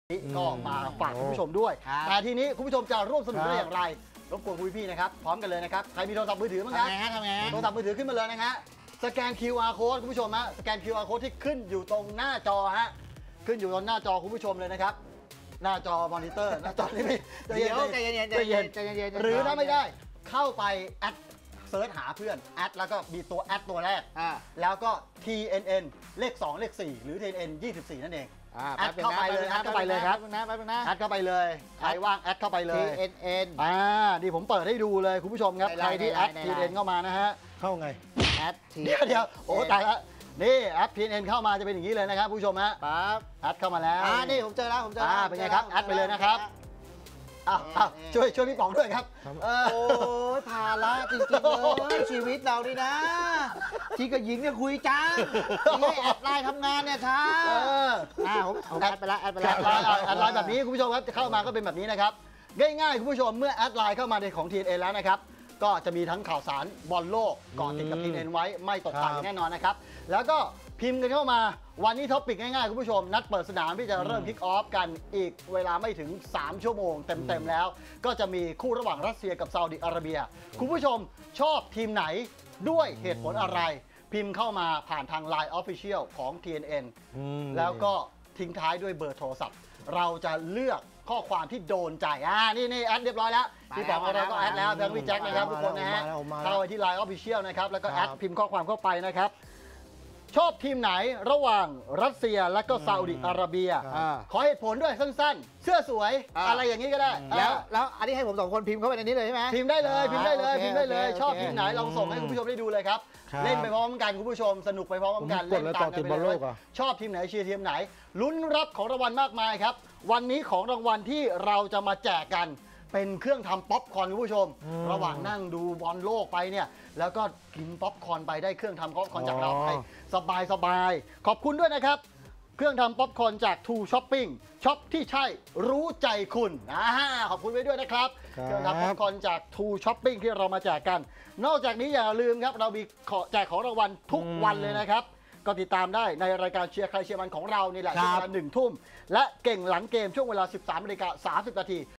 ก็มาฝากคุณผู้ชมด้วยแต่ทีนี้คุณผู้ชมจะร่วมสนุกได้อย่างไรรบกวนคุณพี่นะครับพร้อมกันเลยนะครับใครมีโทรศัพท์มือถือบ้างครับทำไงโทรศัพท์มือถือขึ้นมาเลยนะฮะสแกน QR code คุณผู้ชมฮะสแกน QR code ที่ขึ้นอยู่ตรงหน้าจอฮะขึ้นอยู่ตรงหน้าจอคุณผู้ชมเลยนะครับหน้าจอมอนิเตอร์หน้าจอนี่ไม่ใจเย็นหรือถ้าไม่ได้เข้าไปแอดเซิร์ชหาเพื่อนแอดแล้วก็มีตัวแอดตัวแรกแล้วก็ TNN เลข 2 เลข 4 หรือ TNN 24 นั่นเองแอดเข้าไปเลยแอดเข้าไปเลยครับแอดเข้าไปเลยใครว่างแอดเข้าไปเลย TNN นี่ผมเปิดให้ดูเลยคุณผู้ชมครับใครที่แอด TNN เข้ามานะฮะเข้าไงแอดเดี๋ยวโอ้ตายแล้วนี่แอด TNN เข้ามาจะเป็นอย่างนี้เลยนะครับผู้ชมฮะปั๊บแอดเข้ามาแล้วนี่ผมเจอแล้วเป็นไงครับแอดไปเลยนะครับช่วยพี่ป๋องด้วยครับโอ้ยภาระจริงๆเลยชีวิตเราดินะที่กับหญิงเนี่ยคุยจ้าที่แอดไลน์ทำงานเนี่ยช้าผมแอดไปแล้วแอดไลน์แบบนี้คุณผู้ชมครับเข้ามาก็เป็นแบบนี้นะครับง่ายๆคุณผู้ชมเมื่อแอดไลน์เข้ามาในของ TNN แล้วนะครับก็จะมีทั้งข่าวสารบอลโลกเกาะติดกับ TNN ไว้ไม่ตกต่ำแน่นอนนะครับแล้วก็พิมพ์กันเข้ามาวันนี้ท็อปิกง่ายๆคุณผู้ชมนัดเปิดสนามที่จะเริ่มคิกออฟกันอีกเวลาไม่ถึง3ชั่วโมงเต็มๆแล้วก็จะมีคู่ระหว่างรัสเซียกับซาอุดิอาระเบียคุณผู้ชมชอบทีมไหนด้วยเหตุผลอะไรพิมพ์เข้ามาผ่านทาง Line Official ของ TNN แล้วก็ทิ้งท้ายด้วยเบอร์โทรศัพท์เราจะเลือกข้อความที่โดนใจนี่แอดเรียบร้อยแล้วพี่ป๋องเราก็แอดแล้วแบงค์พี่แจ็คนะครับทุกคนนะฮะเข้าไปที่ Line Official นะครับแล้วก็แอดพิมพ์ข้อความเข้าไปนะครับชอบทีมไหนระหว่างรัสเซียและก็ซาอุดิอาระเบียขอเหตุผลด้วยสั้นๆเสื้อสวยอะไรอย่างนี้ก็ได้แล้วอันนี้ให้ผม2 คนพิมพ์เข้าไปในนี้เลยใช่ไหมพิมพ์ได้เลยชอบทีมไหนลองส่งให้คุณผู้ชมได้ดูเลยครับเล่นไปพร้อมกันคุณผู้ชมสนุกไปพร้อมกันเล่นตามกันไปเลยชอบทีมไหนเชียร์ทีมไหนลุ้นรับของรางวัลมากมายครับวันนี้ของรางวัลที่เราจะมาแจกกันเป็นเครื่องทำป๊อปคอร์นคุณผู้ชมระหว่างนั่งดูบอลโลกไปเนี่ยแล้วก็กินป๊อปคอร์นไปได้เครื่องทำป๊อปคอร์นจากเราไปสบายขอบคุณด้วยนะครับเครื่องทำป๊อปคอร์นจาก True Shopping ช็อปที่ใช่รู้ใจคุณขอบคุณไว้ด้วยนะครับเครื่องทำป๊อปคอร์นจาก True Shopping ที่เรามาแจกกันนอกจากนี้อย่าลืมครับเรามีแจกของรางวัลทุกวันเลยนะครับก็ติดตามได้ในรายการเชียร์ใครเชียร์มันของเรานี่แหละช่วงเวลา 1 ทุ่มและเก่งหลังเกมช่วงเวลา 13:30 น